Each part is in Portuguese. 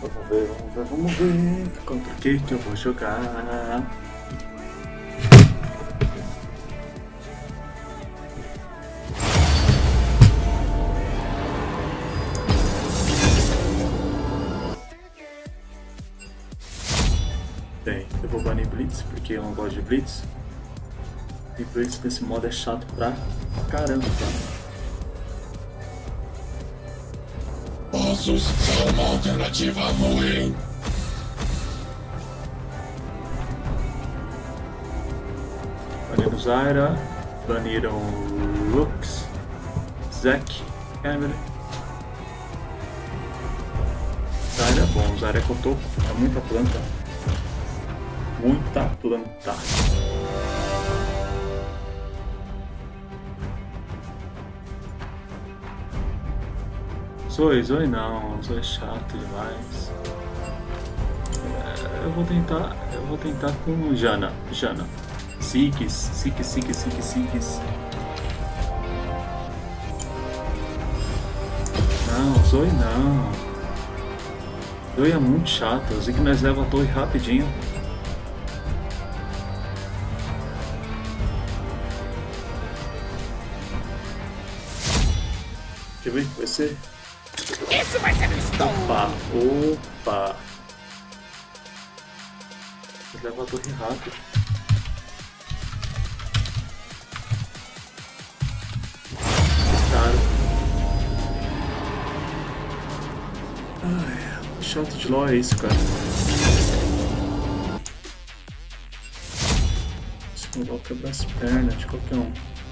Vamos ver contra quem que eu vou jogar. Bem, eu vou banir Blitz porque eu não gosto de Blitz. E Blitz nesse modo é chato pra caramba, tá? Ossos são uma alternativa ruim. Baniram Zyra, baniram Lux, Zac, Emily. Zyra é bom, Zyra é cotoco, é muita planta. Muita planta. Zoe não, Zoe é chato demais. Eu vou tentar com Jana. Sigis. Não, Zoe não. Zoe é muito chato, o Zig nós leva a torre rapidinho. Quer ver? Vai ser. Isso vai ser um estouro! Opa! Leva a torre rápido. Caro. Ai, o chato de LoL é isso, cara. Esse LoL quebra as pernas de qualquer um.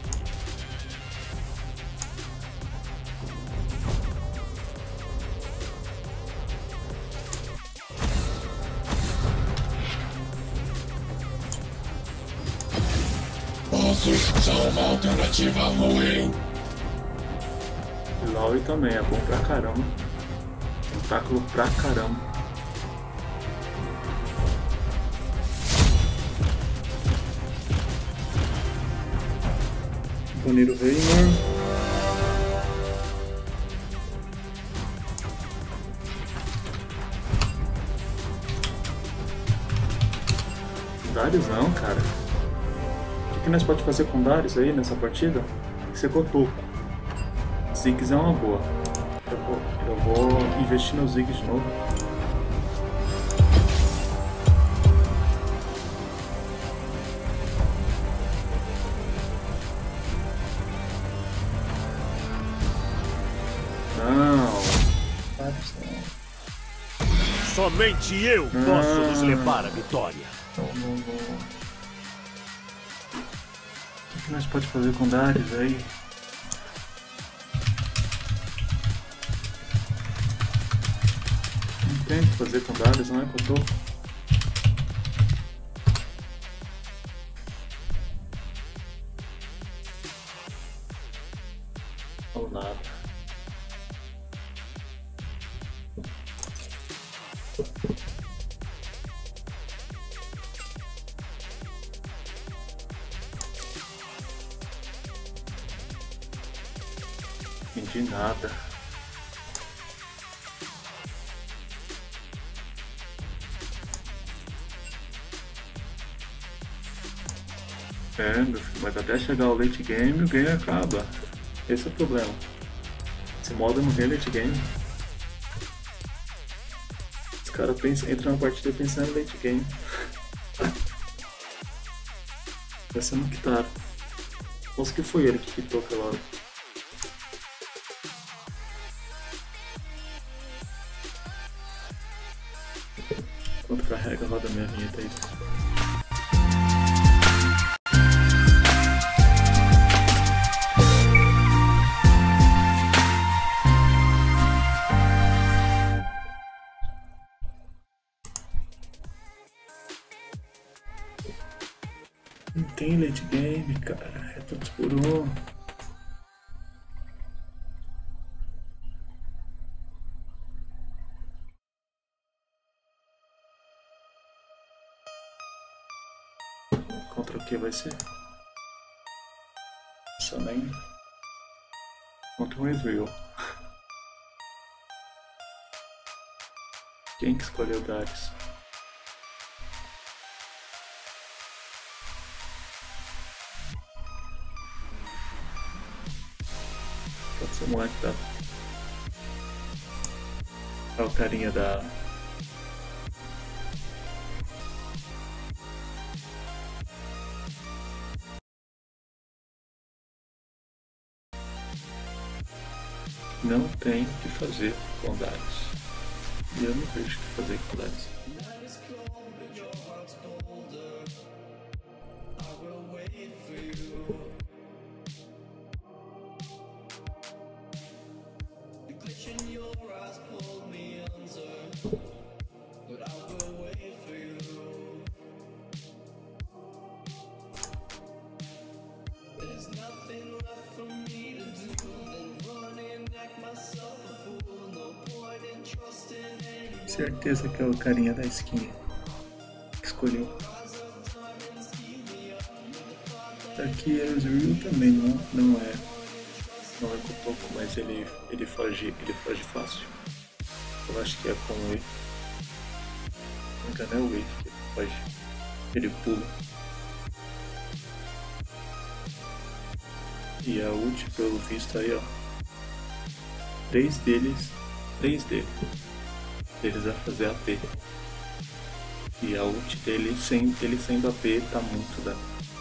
Ossos são uma alternativa ruim. LoL também é bom pra caramba. Tentáculo pra caramba. Banir o Veigar. Darius não, cara. O que nós podemos fazer com Darius aí nessa partida? Tem que ser cotoco. Ziggs é uma boa. Eu vou investir no Ziggs de novo. Não. Somente eu posso nos levar à vitória. O que nós podemos fazer com Darius aí? Não tem o que fazer com Darius, não é que eu tô? Ou nada. Entendi nada. É, meu filho, mas até chegar o late game, o game acaba. Esse é o problema. Esse modo não tem late game. Os caras entram na partida pensando em late game. Vai ser no Kitaro. Nossa, que foi ele que quitou aquela hora. Enquanto carrega, roda minha vinheta aí. Não tem late game, cara. É todos por um. Contra o que vai ser? Essa nem. Contra o Ezreal. Quem que escolheu Darius? Pode ser o moleque da... É o carinha da... Não tem o que fazer com Darius. E eu não vejo o que fazer com Darius. Certeza que é o carinha da skin que escolheu. Aqui é o Zero também não é Cotoco, mas ele foge fácil. Eu acho que é com o E. Não engano, é o E que ele foge. Ele pula. E a ult, pelo visto aí, ó. 3 deles vai fazer AP. E a ult dele, ele sendo AP, tá muito dano.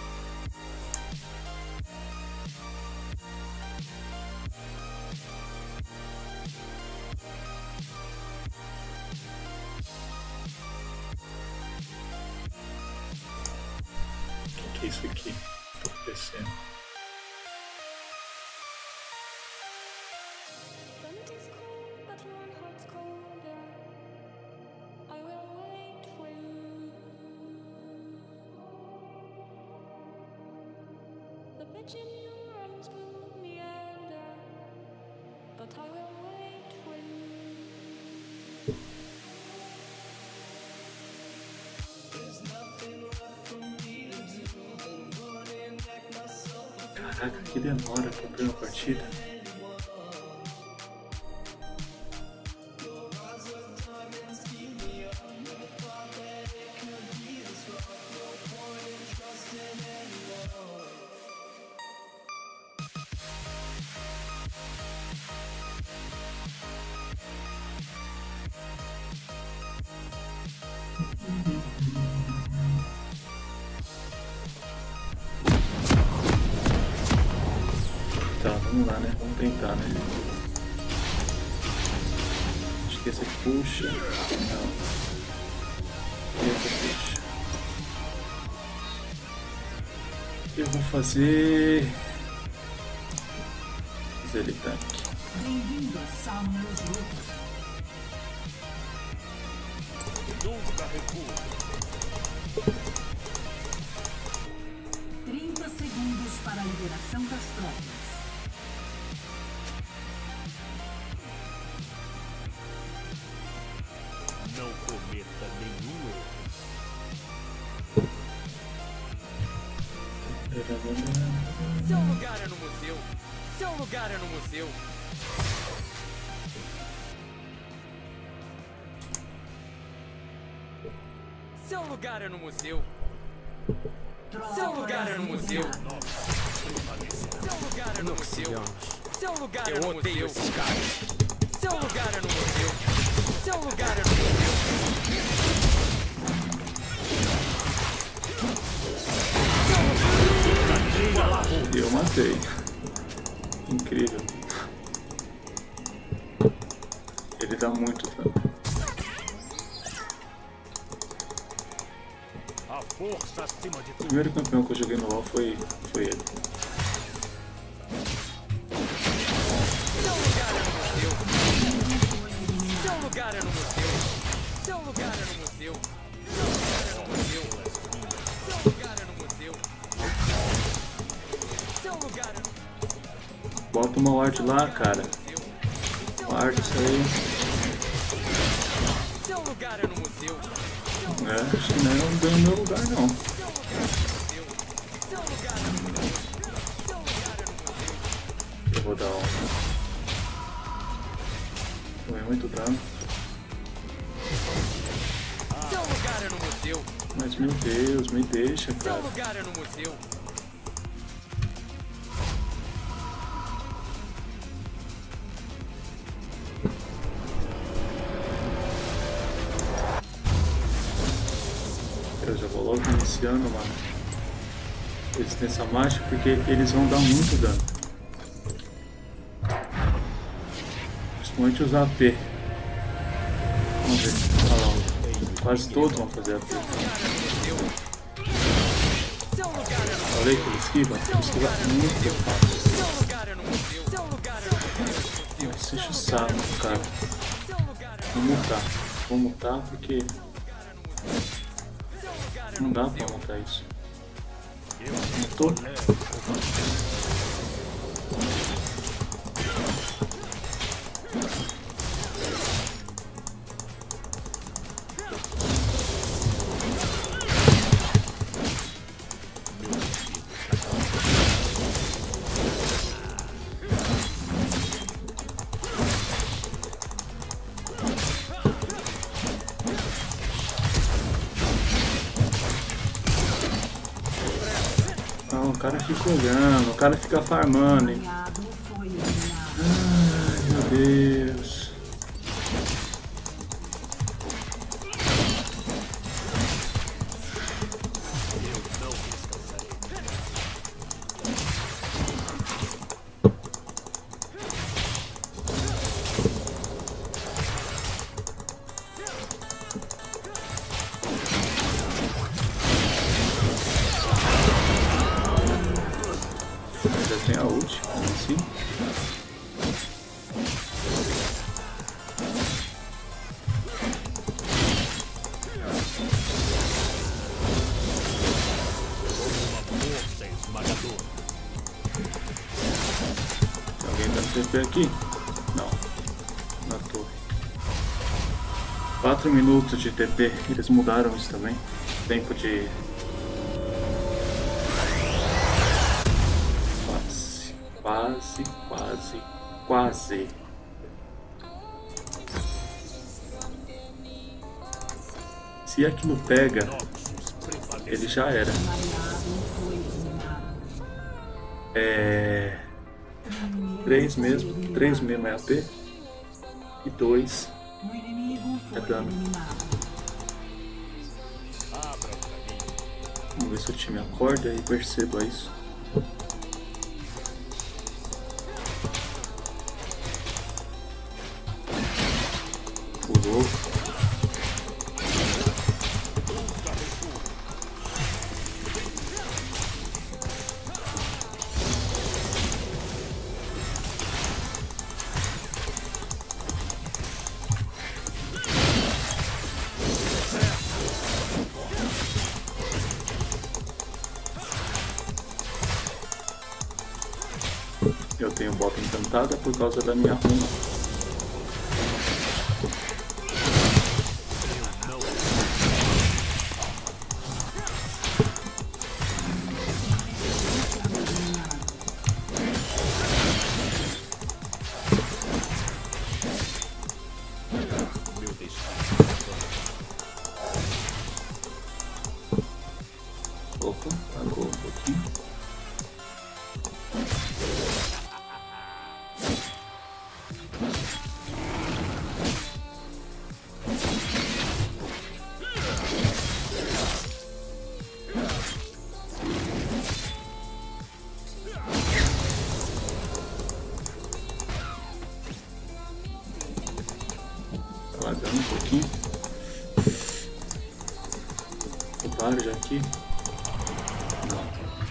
O que é isso aqui? Tá acontecendo? Caraca, que demora pra abrir uma partida. Tá, vamos lá, né? Vamos tentar, né? Acho que esse aqui puxa. Não. Esse puxa. Eu vou fazer ele tanque. Bem-vindo a Samuel's Roots. Nunca recuo. 30 segundos para a liberação das tropas. Não cometa nenhum erro. Seu lugar é no museu. Seu lugar é no museu. Seu lugar é no museu. Seu lugar é no museu. Seu lugar é no museu. Seu lugar é no museu. Eu odeio esses caras. Seu lugar é no museu. Seu lugar é no museu. Eu matei. Incrível. Ele dá muito dano. A força acima de O tudo. primeiro campeão que eu joguei no LoL foi ele. Seu lugar é no museu. Seu lugar é no museu. Seu lugar é no museu. Seu lugar é no museu. Seu lugar é no museu. Bota uma ward lá, cara. Ward isso aí. Seu lugar é no museu. É, acho que não é um ganho no meu lugar, não. Seu lugar é no museu. Seu lugar é no museu. Eu vou dar um. Tomei muito dano. museu. Mas meu Deus, me deixa, Seu cara. lugar é no museu. Eu já vou logo iniciando, mano. Resistência mágica, porque eles vão dar muito dano. Principalmente os AP. Vamos ver. Olha lá. Quase todos vão fazer AP. Seu lugar é no museu. Seu lugar é no museu. Olha aí que ele esquiva. Ele esquiva muito fácil. Seu lugar é no museu. Seu lugar é no museu. Nossa, enche o saco, cara. Seu lugar é Vou mutar. Vou mutar porque não dá pra mutar isso. Mutou? Não, o cara fica olhando, o cara fica farmando, hein? Aliado foi eliminado. Ai, meu Deus. Já tem a ult, assim. Força esmagadora. Tem alguém dando TP aqui? Não. Na torre. 4 minutos de TP. Eles mudaram isso também. Tempo de... Quase. Se aquilo pega, ele já era. É... 3 mesmo. 3 mesmo é AP. E 2 O inimigo foi é dano. eliminado. Vamos ver se o time acorda e perceba isso. Pulou. Eu tenho bota encantada por causa da minha runa. Meu destino. Opa, agora um pouquinho. Tá lagando um pouquinho. O bar já aqui. Não.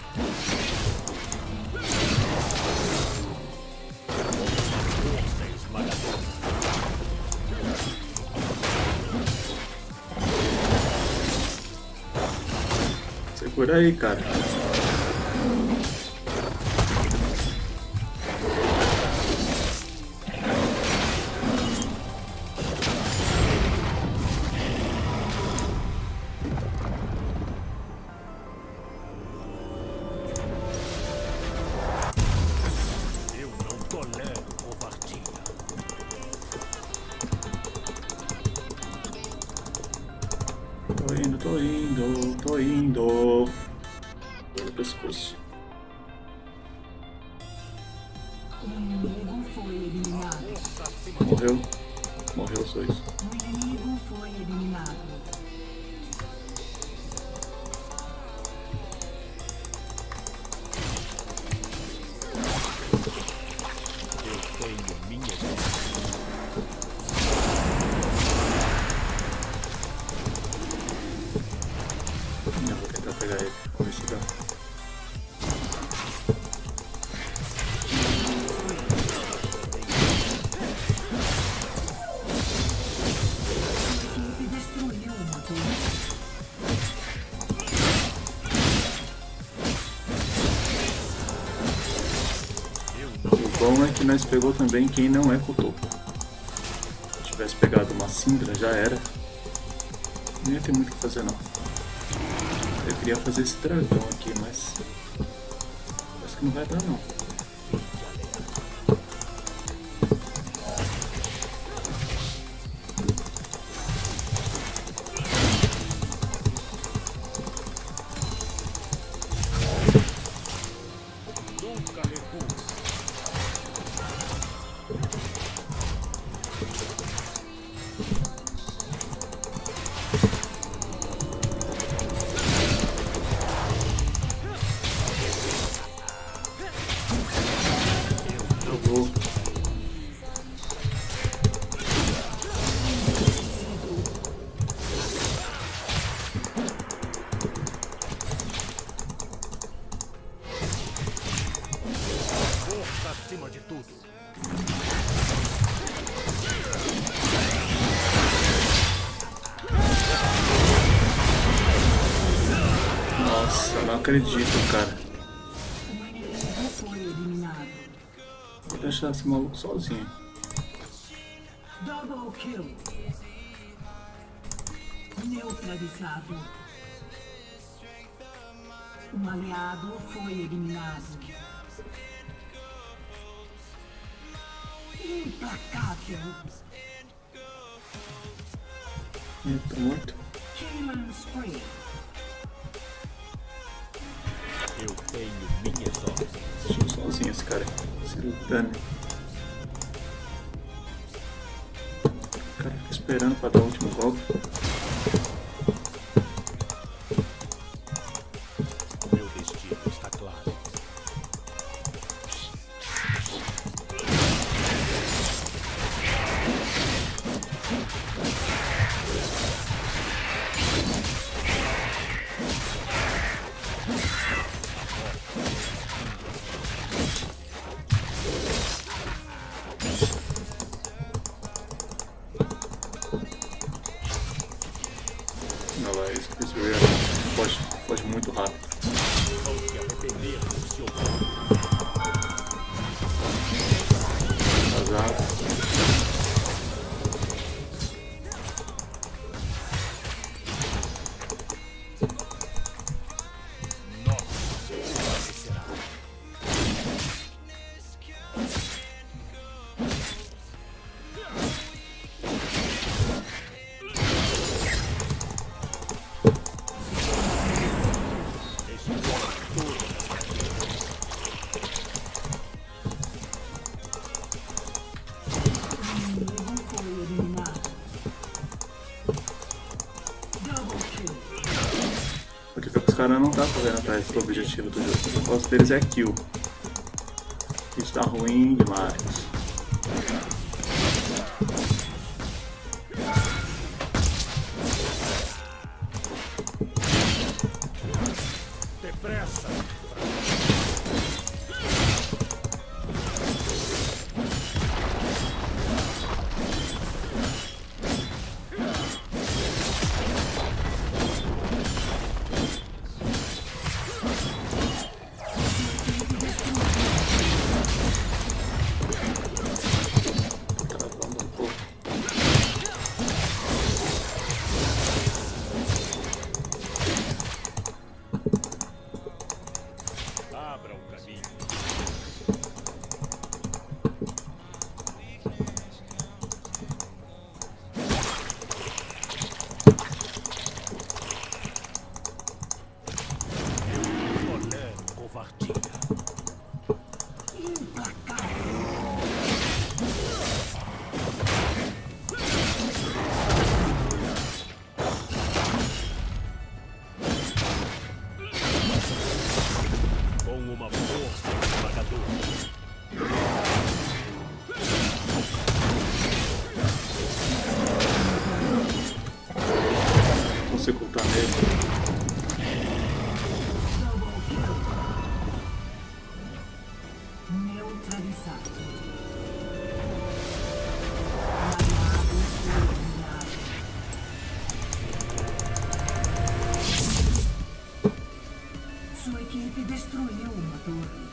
Força esmagadora. Segura aí, cara. Eu não tolero covardia. Tô indo, tô indo. Tô indo pelo pescoço. O inimigo foi eliminado. Morreu. Morreu os dois. O inimigo foi eliminado. Eu tenho minhas Eu vou tentar pegar ele. Vamos ver se dá. Ele destruiu uma torre. O bom é que nós pegou também quem não é Cotoco. Se tivesse pegado uma Syndra, já era. Não ia ter muito o que fazer, não. Eu queria fazer esse dragão aqui, mas parece que não vai dar, não. nunca recuo. Eu vou. Força acima de tudo. Nossa, eu não acredito, cara. O inimigo foi eliminado. Vou deixar esse maluco sozinho. Double kill. Neutralizado. Um aliado foi eliminado. Implacável. Ih, tô morto. Killing spree. Eu tenho minhas ordens. Deixa eu sozinho esse cara. Se lutando. O cara fica esperando pra dar o último golpe. Meu destino está claro. Não vai, esse foge muito rápido. Vão se arrepender do seu plano. Vazado. Nossa, será. Explora tudo. O inimigo foi eliminado. Double kill. Porque os caras não tá correndo atrás do objetivo do jogo. O negócio deles é kill. Isso tá ruim demais. Depressa. Neutralizado. Sua equipe destruiu uma torre.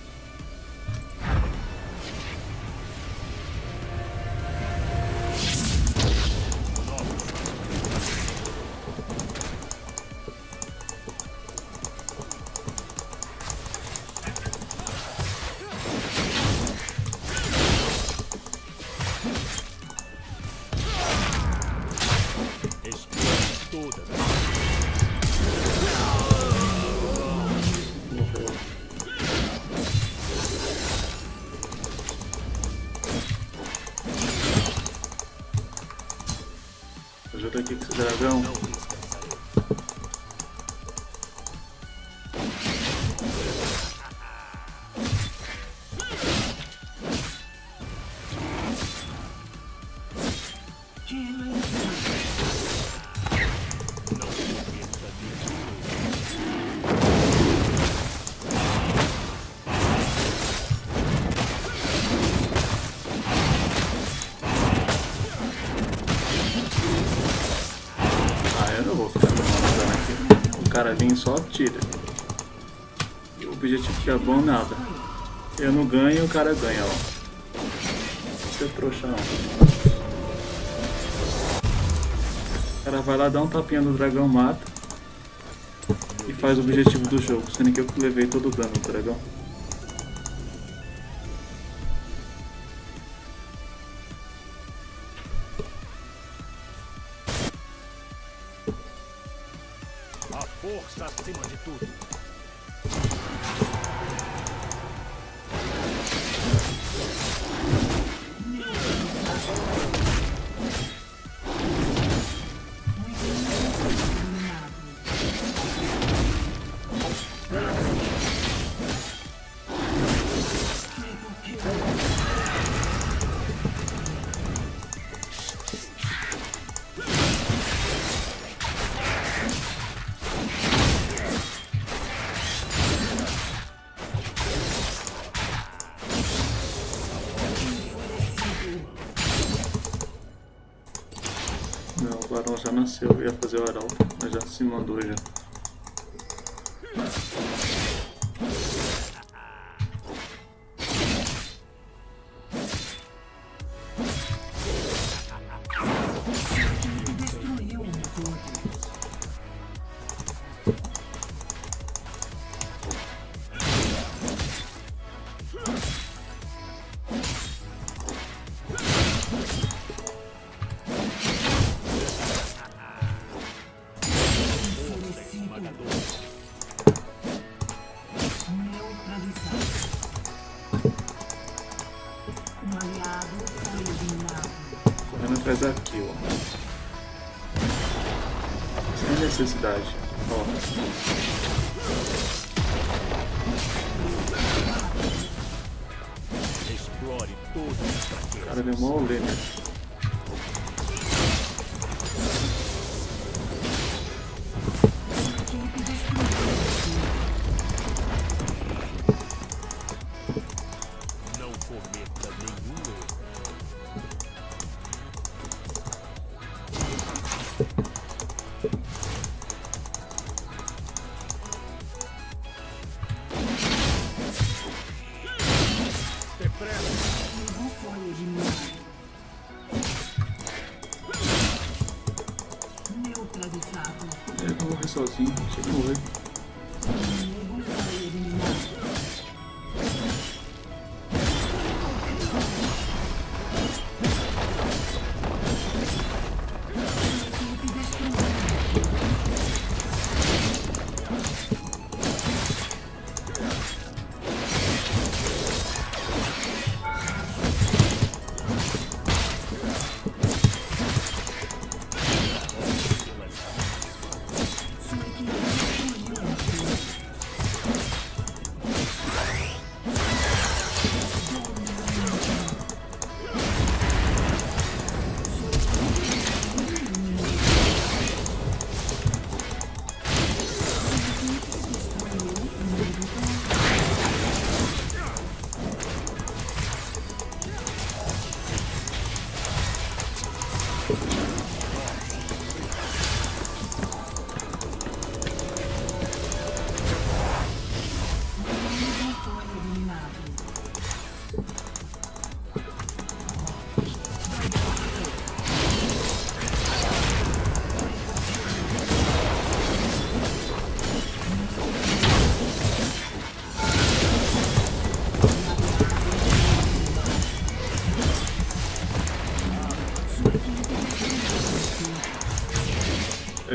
Ajuda aqui com esse dragão. Eu não vou ficar me matando aqui. O cara vem e só tira. E o objetivo que é bom, nada. Eu não ganho, o cara ganha, ó. Você é trouxa, não. O cara vai lá, dá um tapinha no dragão, mata. E faz o objetivo do jogo, sendo que eu levei todo o dano do dragão. A força acima de tudo. Não, o Barão já nasceu, eu ia fazer o Arauto, mas já se mandou já. Destruiu uma torre. Um aliado foi eliminado. Correndo atrás daqui, ó. Sem necessidade. Ó. Explore todas as O fraquezas. cara deu mó olê, né? Equipe destruiu. Não cometa nenhum erro. Depressa. Não foi eliminado. Neutralizado. Eu vou morrer sozinho, chega a morrer. Inimigo foi eliminado. Equipe destruída. Sua equipe destruiu.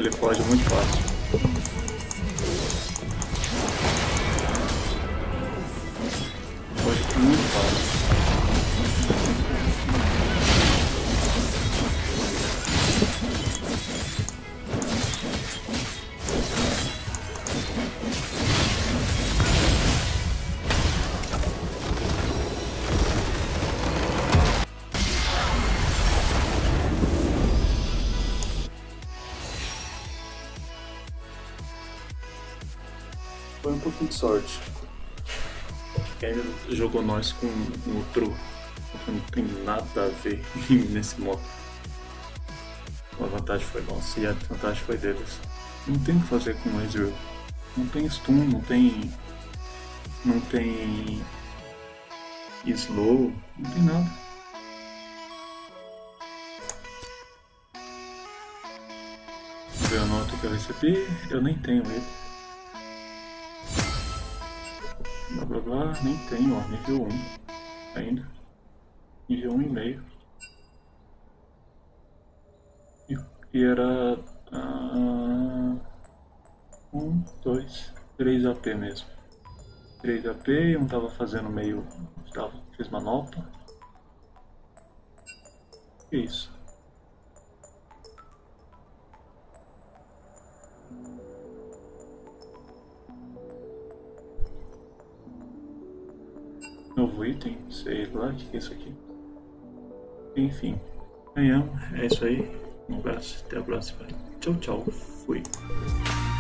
ele foge muito fácil. Foge muito fácil. Foi um pouquinho de sorte. E ainda jogou nós com outro que não tem nada a ver nesse modo. A vantagem foi nossa e a desvantagem foi deles. Não tem o que fazer com o Ezreal. Não tem stun, não tem slow, não tem nada. Ver a nota que eu recebi, eu nem tenho ele. Blá blá blá, nem tenho, ó, nível 1 ainda. Nível 1,5. E era 1, 2, 3 AP mesmo. 3 AP e um tava fazendo meio. Fez manopla. E isso. Novo item, sei lá o que é isso aqui. Enfim, ganhamos, é isso aí. Um abraço, até a próxima. Tchau, tchau, fui.